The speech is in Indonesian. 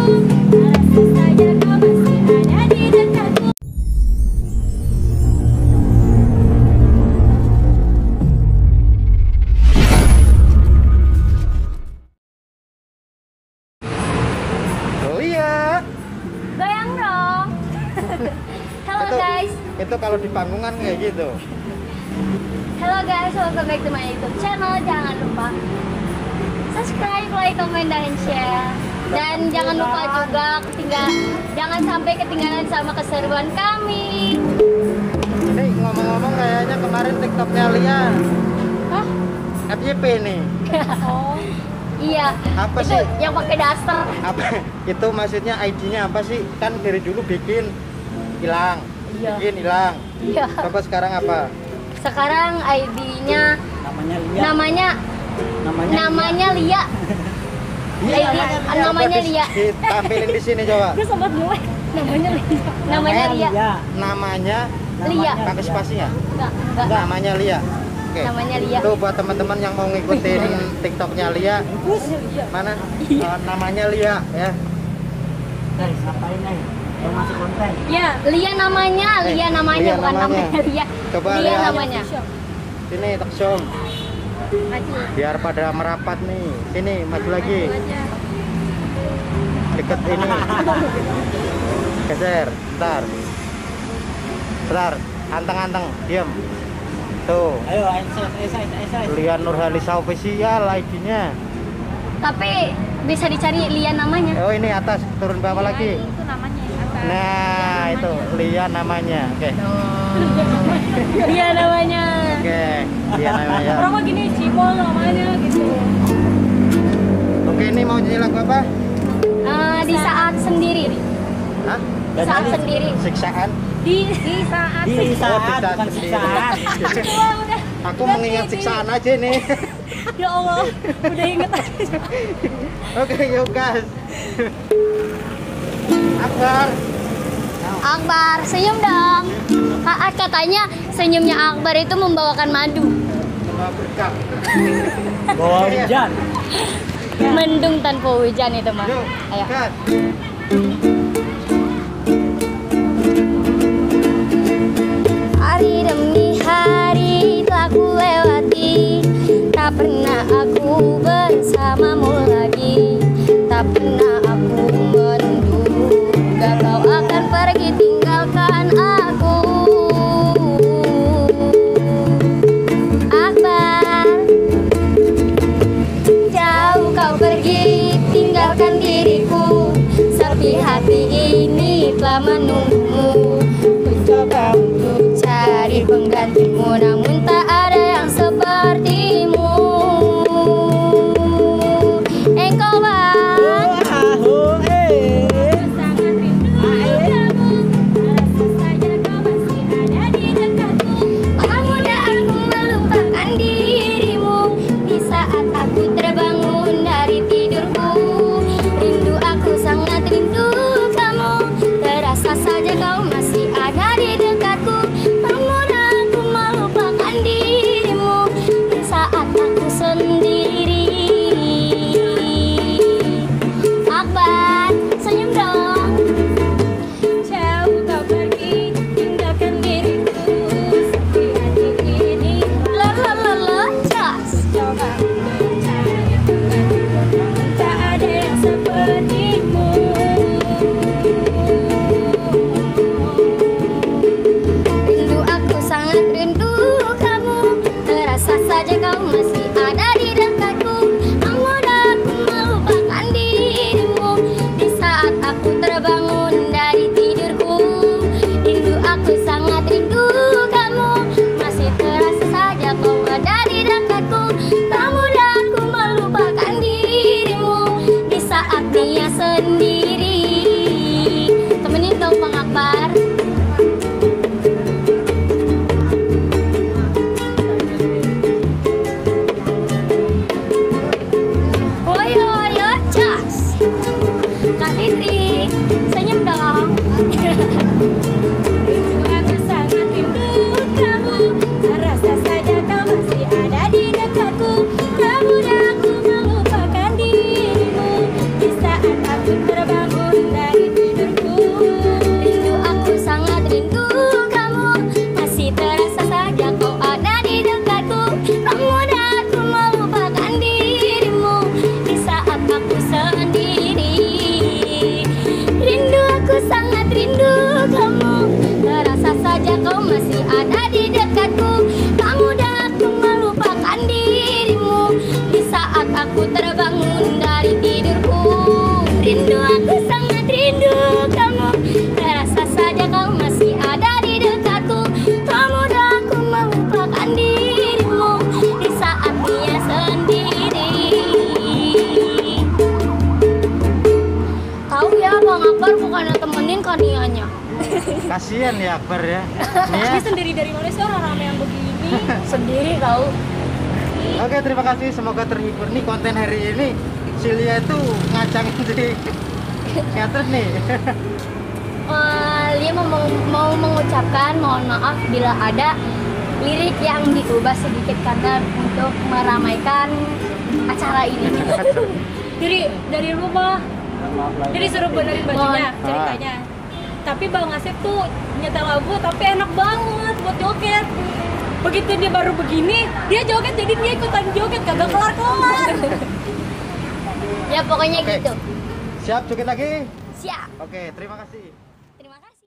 Rasa saja kau masih ada di dekatku. Oh iya. Goyang dong. Halo guys. Itu kalau di panggungan kayak gitu. Halo guys, welcome back to my YouTube channel. Jangan lupa subscribe, like, comment, dan share. Dan jangan lupa juga jangan sampai ketinggalan sama keseruan kami. Ini ngomong-ngomong kayaknya kemarin TikToknya Lia. Hah? FYP nih. Oh. Iya. Apa itu sih? yang pakai daster. Apa? Itu maksudnya ID-nya apa sih? Kan dari dulu bikin hilang. Iya. Bikin hilang. Iya. Coba sekarang apa? Sekarang ID-nya namanya Lia. Iya, namanya Lia. Tampilin di sini coba. Gue sempat mulai. Namanya Lia. Namanya Lia. Namanya Lia. pakai spasi ya? Enggak. Namanya Lia. Oke. Namanya Lia. Tuh buat teman-teman yang mau ngikutin TikToknya Lia. Mana? Namanya Lia ya. Guys, ngapain nih? Promosi konten. Ya, Lia namanya, Lia bukan namanya. namanya Lia. Coba Lia lihat. namanya. Sini Taksum. Maju. Biar pada merapat nih. Sini maju lagi. Aja. Deket ini. Geser. Bentar. Anteng-anteng. Diam. Tuh. Ayo, exercise. Lia Nurhalisa official ID-nya. Tapi bisa dicari Lia namanya. Oh ini atas, turun bawah lagi. Itu namanya atas. Nah itu Lia namanya. Oke. Lia namanya. Oke. Lia namanya. Orang mah gini, Cimol namanya gitu. Oke ini mau nyanyi lagu apa? Di saat sendiri. Hah? Di saat sendiri. Siksaan. Di saat Di saat, bisa bukan sendiri. siksaan. Wah, udah. Aku mengingat siksaan aja nih. Ya Allah, udah inget aja. Oke yuk gas. Akbar. Akbar, senyum dong. Katanya senyumnya Akbar itu membawakan madu. Bawa berkah. Bawa hujan. Mendung tanpa hujan itu mah. Yuk Ayo. gas. Hari demi hari telah ku lewati, tak pernah aku bersamamu lagi. Tak pernah aku menduga kau akan pergi tinggalkan aku. Akbar, jauh kau pergi tinggalkan diriku, sepi hati ini telah menunggumu. Ku coba untuk cari penggantimu, namun tak ada yang sepertimu. Engkau bang, sangat rindu kamu. Rasa saja kau masih ada di dekatku. Tak mudah aku melupakan dirimu. Di saat aku terbangun dari tidurku, Kak Nianya. Kasihan ya Akbar ya. Nia. Ini sendiri dari mana sih orang ramean begini? Sendiri tahu. Oke, terima kasih. Semoga terhibur nih konten hari ini. Si Lia itu ngacangin si Catherine nih. Lia mau mengucapkan mohon maaf bila ada lirik yang diubah sedikit karena untuk meramaikan acara ini. Dari rumah. Jadi suruh benerin bajunya, Mohon. ceritanya. Tapi Bang Asep tuh nyetel lagu tapi enak banget buat joget. Begitu dia baru begini, dia joget jadi dia ikutan joget kagak kelar-kelar. Ya pokoknya Oke. gitu. Siap joget lagi? Siap. Oke, terima kasih.